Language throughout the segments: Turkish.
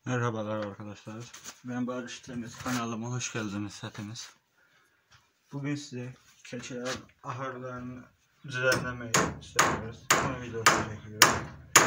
Merhabalar arkadaşlar. Ben Barış Temiz, kanalıma hoş geldiniz hepiniz. Bugün size keçilerin ahırlarını düzenlemeyi istiyoruz. Bunun videosunu çekiyorum.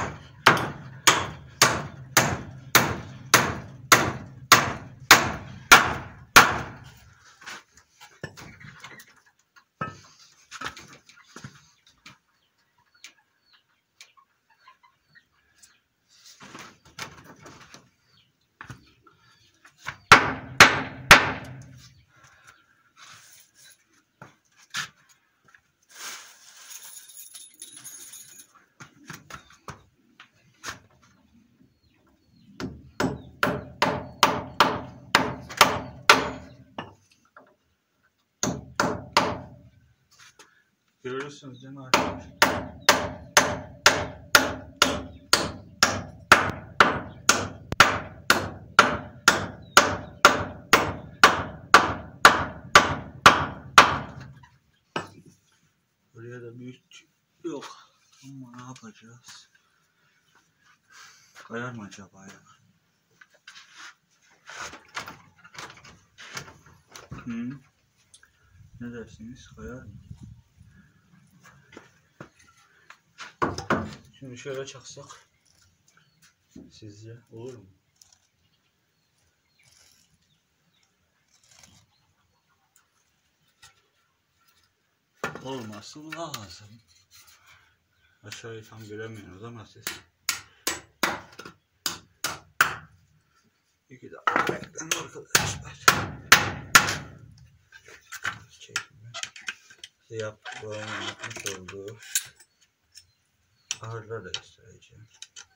Görüyorsunuz değil mi arkadaşlar? Buraya da büyük yok. Ama ne yapacağız? Kayar mı acaba ya? Ne dersiniz? Kayar mı? Şimdi şöyle çaksak sizce olur mu? Olması lazım. Aşağıyı tam göremiyoruz ama siz. 2 dakika bekleyin arkadaşlar. Size yapmış olduğu ahırları da göstereceğim.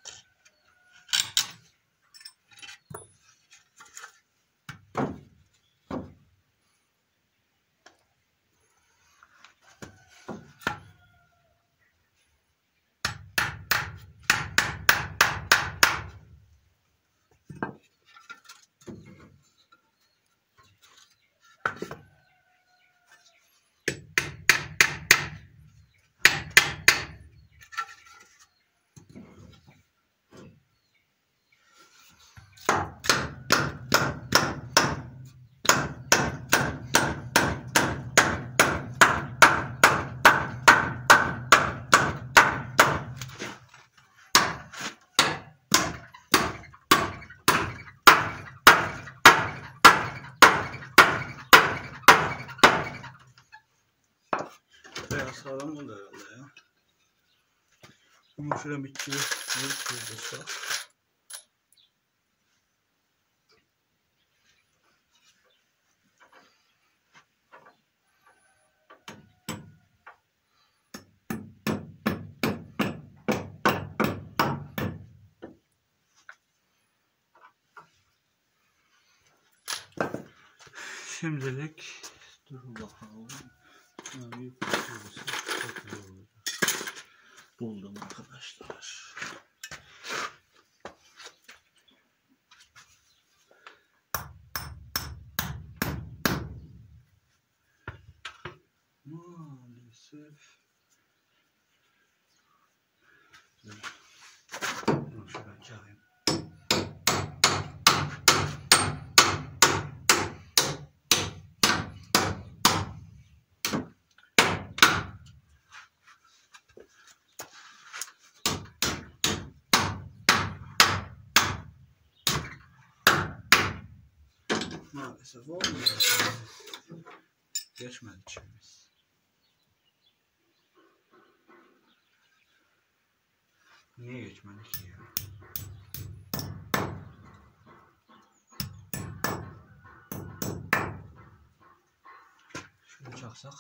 Bayağı sağlam oldu herhalde ya. Ama şuraya bir çivi koyduk. Şimdilik dur bakalım. Büyük bir çivisi çok iyi olacak. Buldum arkadaşlar. Maalesef. Dur şuradan çağırayım. Maalesef olmuyor. Geçmedi içimiz. Niye geçmedi ki ya? Şunu çaksak.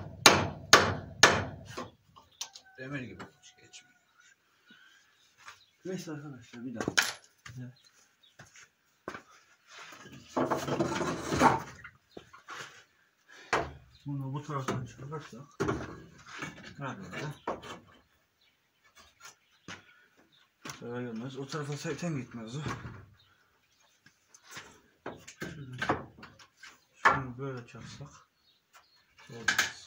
Demir gibi geçmiyor. Neyse arkadaşlar, bir dakika. Bunu bu taraftan çıkarırsak nerede? Söylemez. O tarafa zaten gitmez o. Şunu böyle çaksak olmaz.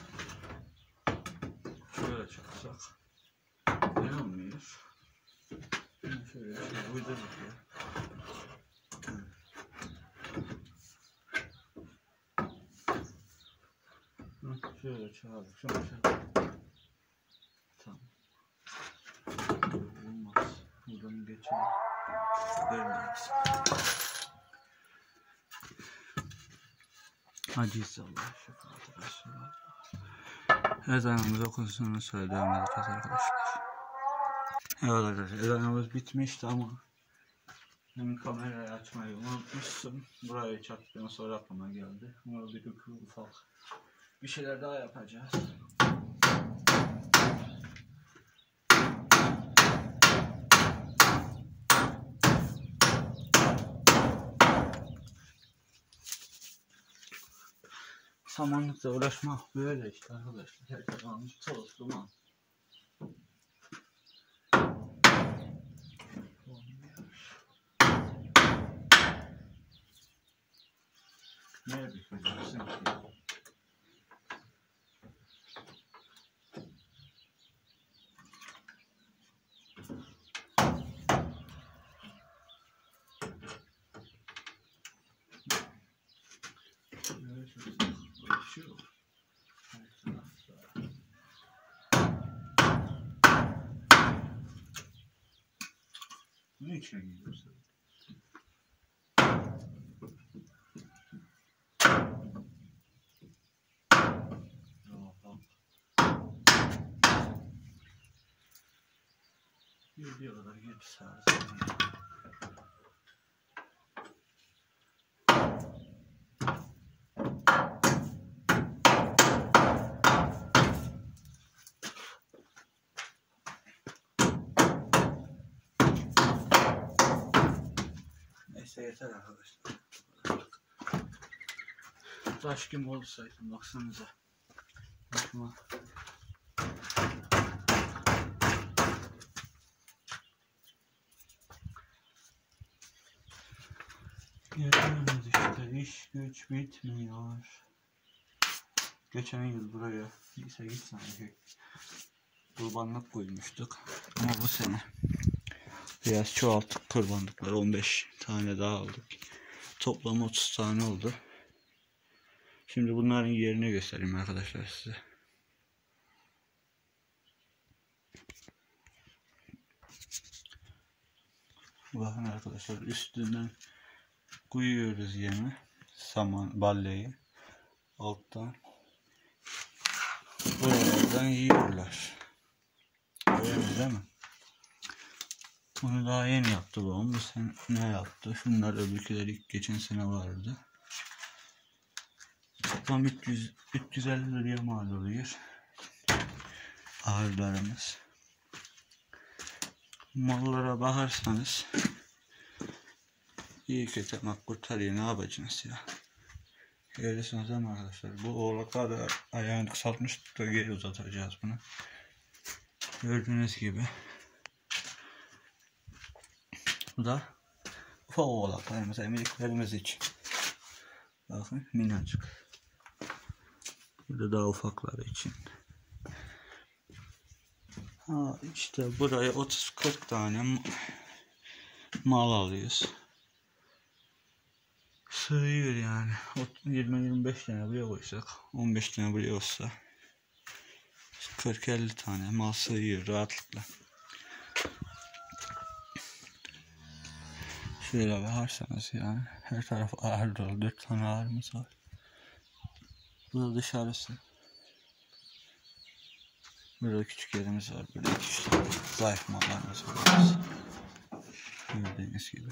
Şöyle çaksak ne olmuyor? Şöyle uydurduk ya. Şöyle çağırdık. Şunu çağırdık. Tamam. Olmaz. Buradan geçelim. Vermeyiz. Hadi inşallah. Ezanımız okunsun, söyleyemedik arkadaşlar. Evet arkadaşlar, ezanımız bitmişti ama ben kamerayı açmayı unutmuşsun. Burayı çattıktan sonra aklıma geldi. Ama bir ufak bir şeyler daha yapacağız. Samanlıkla uğraşmak böyle işte arkadaşlar. Her tarafımız toz, duman. Ne yapacaksın ki? Ne içine gidiyorsun? Bir kadar geç sağ. Neyse yeter arkadaşlar. Taş kim olsaydım baksanıza. Bakma. Yeterimiz işte, iş güç bitmiyor. Geçen yıl buraya 8 tane kurbanlık koymuştuk. Ama bu sene biraz çoğalttık kurbanlıkları, 15 tane daha aldık. Toplam 30 tane oldu. Şimdi bunların yerini göstereyim arkadaşlar size. Bakın arkadaşlar, üstünden koyuyoruz yemi, saman, balleyi. Alttan buralardan yiyorlar. Öyle değil mi? Bunu daha yeni yaptı babam. Bu sene ne yaptı? Şunlar öbürküleri geçen sene vardı. Tam 350 liraya mal oluyor ahırlarımız. Mallara bakarsanız iyi kötü ama kurtarıyor, ne yapacaksınız ya? Görüyorsunuz değil mi arkadaşlar? Bu oğlakları ayağını kısaltmıştık da geri uzatacağız bunu. Gördüğünüz gibi. Bu da ufak oğlaklarımız, emeklerimiz için. Bakın minnacık. Burada daha ufakları için. Ha işte buraya 30-40 tane mal alıyoruz. Sığıyor yani. 20-25 tane buraya koysak, 15 tane buraya olsa 40-50 tane mal sığıyor rahatlıkla. Şöyle bakarsanız yani her taraf ahır dolu. 4 tane ahırımız var. Burada dışarısı. Burada küçük yerimiz var. Burada işte zayıf mallarımız var. Gördüğünüz gibi.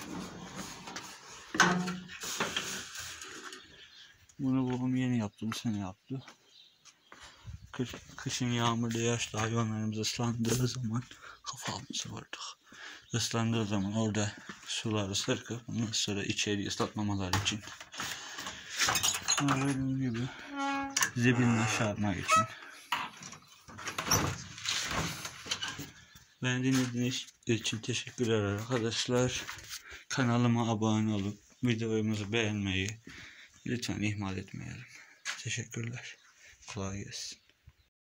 Bunu babam yeni yaptı. Bu sene yaptı. Kışın yağmurda yaşlı hayvanlarımız ıslandığı zaman kafamızı vurduk. ıslandığı zaman orada suları sırkıp ondan sonra içeriği ıslatmamaları için. Gördüğünüz gibi zebilini aşağı atmak için. Beni dinlediğiniz için teşekkürler arkadaşlar. Kanalıma abone olup videomuzu beğenmeyi lütfen ihmal etmeyelim. Teşekkürler. Kolay gelsin.